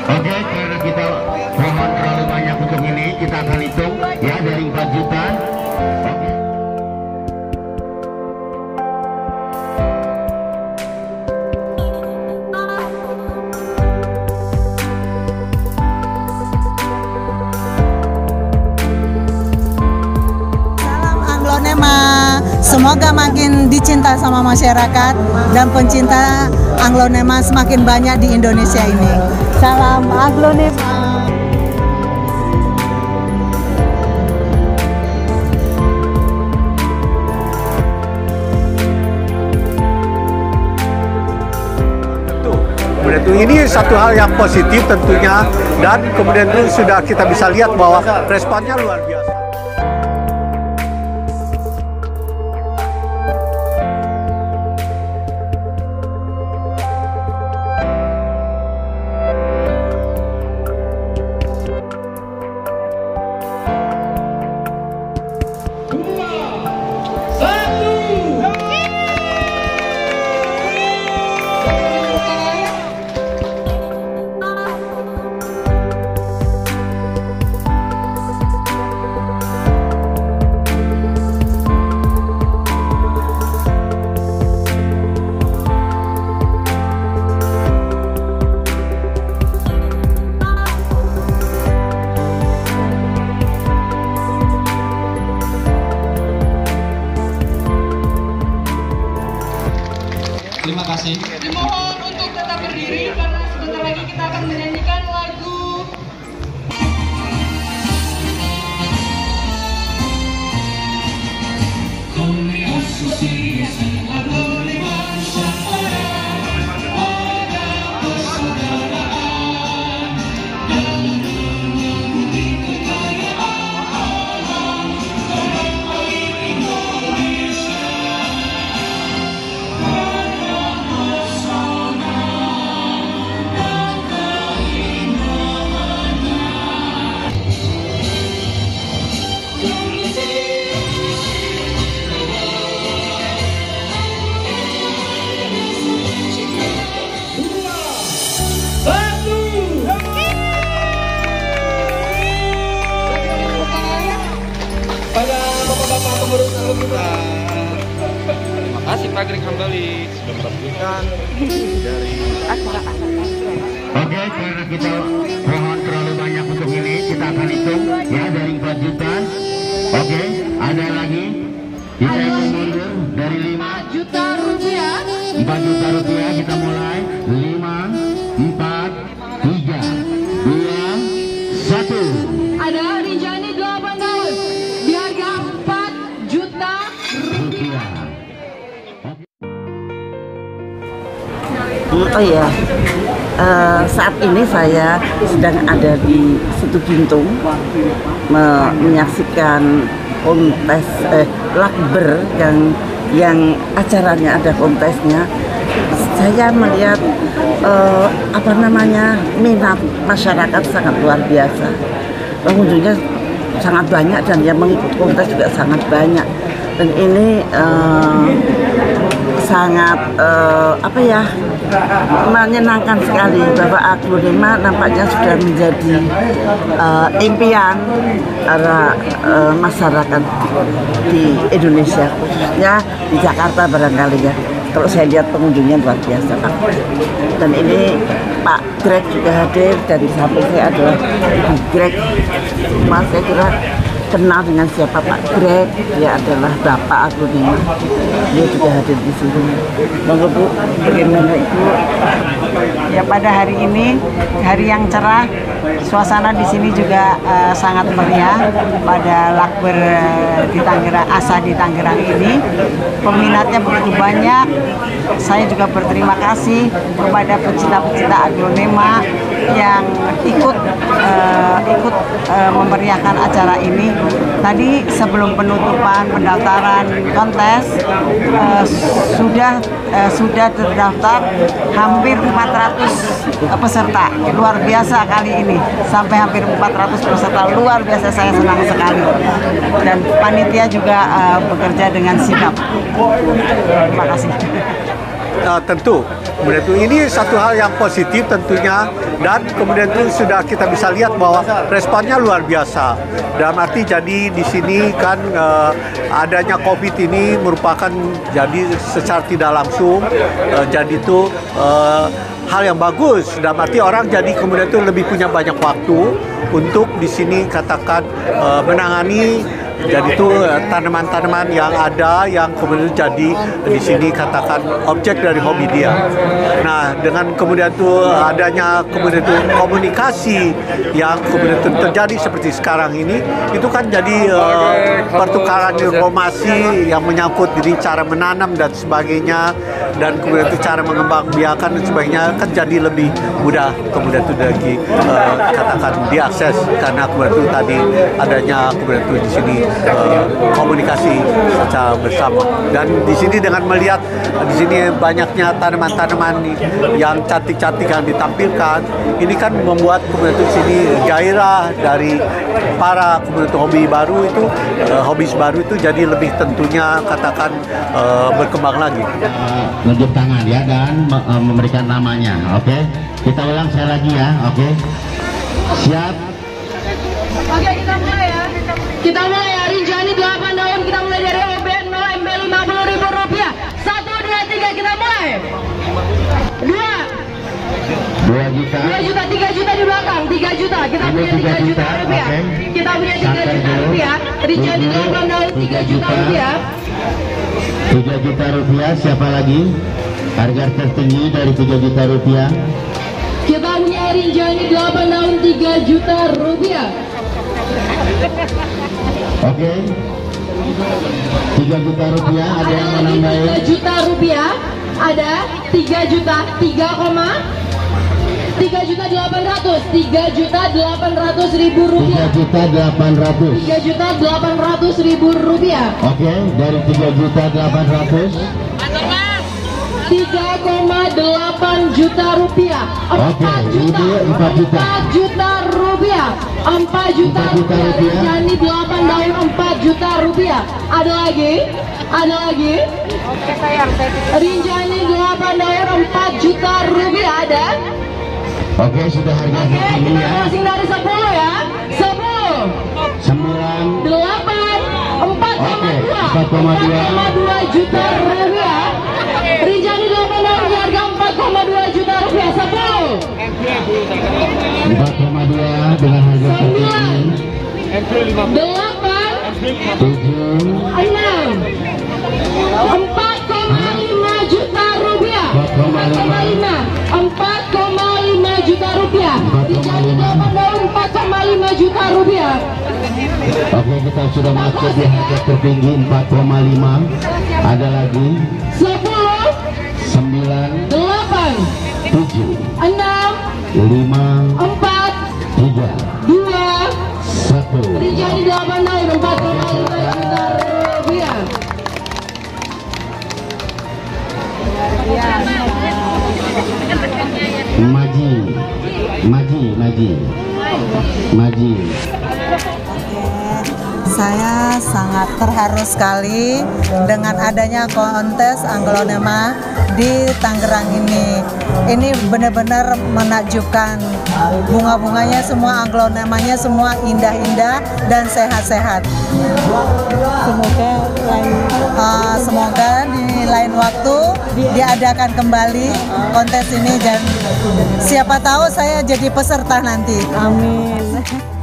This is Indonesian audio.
Oke, karena kita mohon terlalu banyak untuk ini, kita akan hitung ya dari 4 juta. Oke. Salam Anglonema, semoga makin dicinta sama masyarakat dan pencinta Anglonema semakin banyak di Indonesia ini. Salam Anglonema. Kemudian itu ini satu hal yang positif tentunya, dan kemudian itu sudah kita bisa lihat bahwa responnya luar biasa. Terima kasih. Dimohon untuk tetap berdiri karena sebentar lagi kita akan menyanyikan lagu pada bapak-bapak pengurus alumni. Terima kasih Pak Greg Hambali sudah meresmikan dari Oke, karena kita mohon terlalu banyak untuk ini, kita akan hitung ya dari 4 juta. Oke, ada lagi. Kita hitung mundur dari 4 juta rupiah. 4 juta rupiah, kita mulai 5, 4, 3, 2, 1. Ada Rinjani 8 tahun di harga 4 juta rupiah. Oh iya, saat ini saya sedang ada di Situ Gintung menyaksikan kontes lakber yang acaranya ada kontesnya. Saya melihat minat masyarakat sangat luar biasa. Pengunjungnya sangat banyak dan yang mengikuti kontes juga sangat banyak. Dan ini sangat menyenangkan sekali bahwa Anglonema nampaknya sudah menjadi impian para masyarakat di Indonesia, khususnya di Jakarta barangkali ya. Kalau saya lihat pengunjungnya luar biasa Pak. Dan ini Pak Greg juga hadir, dan di samping saya adalah Ibu Greg. Semua saya kira kenal dengan siapa Pak Greg, dia adalah Bapak Anglonema. Dia juga hadir di sini. Monggo Bu, bagaimana Ibu? Ya, pada hari ini hari yang cerah, suasana di sini juga sangat meriah pada lakber di Tangerang, ASA di Tangerang ini. Peminatnya begitu banyak. Saya juga berterima kasih kepada pecinta-pecinta Anglonema yang ikut memeriahkan acara ini. Tadi sebelum penutupan pendaftaran kontes sudah terdaftar hampir 400 peserta. Luar biasa kali ini, sampai hampir 400 peserta. Luar biasa, saya senang sekali. Dan panitia juga bekerja dengan sigap. Terima kasih. tentu. Kemudian itu ini satu hal yang positif tentunya, dan kemudian itu sudah kita bisa lihat bahwa responnya luar biasa. Dalam arti jadi di sini kan adanya COVID ini merupakan jadi secara tidak langsung jadi itu hal yang bagus. Dalam arti orang jadi kemudian itu lebih punya banyak waktu untuk di sini katakan menangani. Jadi itu tanaman-tanaman yang ada yang kemudian jadi di sini katakan objek dari hobi dia. Nah, dengan kemudian itu adanya kemudian itu komunikasi yang kemudian itu terjadi seperti sekarang ini, itu kan jadi pertukaran informasi yang menyangkut diri cara menanam dan sebagainya, dan kemudian itu cara mengembangbiakan dan sebagainya kan jadi lebih mudah kemudian itu lagi katakan diakses, karena kemudian itu tadi adanya kemudian itu di sini komunikasi secara bersama. Dan di sini dengan melihat di sini banyaknya tanaman-tanaman yang cantik-cantik yang ditampilkan, ini kan membuat kemudian itu sini gairah dari para kemudian itu hobis baru itu jadi lebih tentunya katakan berkembang lagi. Menunjuk tangan ya, dan memberikan namanya. Oke, kita ulang sekali lagi ya. Oke, siap. Oke, kita mulai ya. Kita mulai ya. Rinjani 8 daun. Kita mulai dari OB 0 MB Rp50.000. 1, 2, 3. Kita mulai. 2 juta. 2 juta. 3 juta di belakang. 3 juta. Kita punya 3 juta rupiah. Kita punya 3 juta rupiah. Rinjani 8 daun 3 juta rupiah. 3 juta rupiah. Siapa lagi? Harga tertinggi dari 3 juta rupiah. Kita punya Rinjani 8 daun 3 juta rupiah. Oke, 3 juta rupiah. Ada yang menambahin? 3 juta rupiah. Ada 3 juta 3 juta 800. 3 juta 800.000 rupiah. 3 juta 800. 3 juta 800.000 rupiah. Oke, dari 3 juta 800. 3,8 juta rupiah. 4 juta. 4 juta. 4 juta rupiah. 4 juta rupiah. Rinjani 8 daun 4 juta rupiah. Ada lagi? Ada lagi? Rinjani 8 daun 4 juta rupiah. Ada? Oke, sudah harga Oke, tertinggi kita ya. closing dari 10 ya. 10 9. 8 Oke, 4,2 juta rupiah. Rinjani 8 daun di harga 4,2 juta rupiah. 10 4,2 dengan harga tertinggi. 8 7. 6 4,5 juta rupiah. 4,5 juta rupiah. Rinjani 8 daun 4,5 juta rupiah. Oke, kita sudah masuk di harga tertinggi 4,5. Ada lagi? 10 9. 8 7. 6 5. 4 3. 2 1. Rinjani 8 daun 4,5 juta rupiah. Maji. Saya sangat terharu sekali dengan adanya kontes Aglaonema di Tangerang ini. Ini benar-benar menakjubkan. Bunga-bunganya semua, aglaonemanya semua indah-indah dan sehat-sehat. Semoga di lain waktu diadakan kembali kontes ini, dan siapa tahu saya jadi peserta nanti. Amin.